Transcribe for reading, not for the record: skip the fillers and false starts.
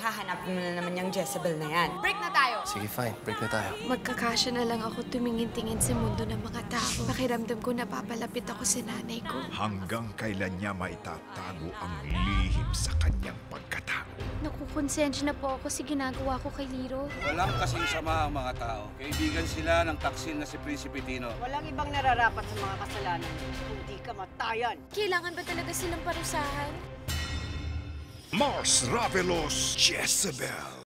Hahanap mo na naman yung Jezebel na yan. Break na tayo! Sige, fine. Break na tayo. Magkakasya na lang ako tumingin-tingin sa mundo ng mga tao. Pakiramdam ko napapalapit ako sa nanay ko. Hanggang kailan niya maitatago ang lihim sa kanyang pagkatao. Nakukonsensya na po ako sa ginagawa ko kay Liro. Walang kasing sama ang mga tao. Kaibigan sila ng taksil na si Prinsipe Tino. Walang ibang nararapat sa mga kasalanan, kundi kamatayan. Kailangan ba talaga silang parusahan? Mars Ravelos Jezebel.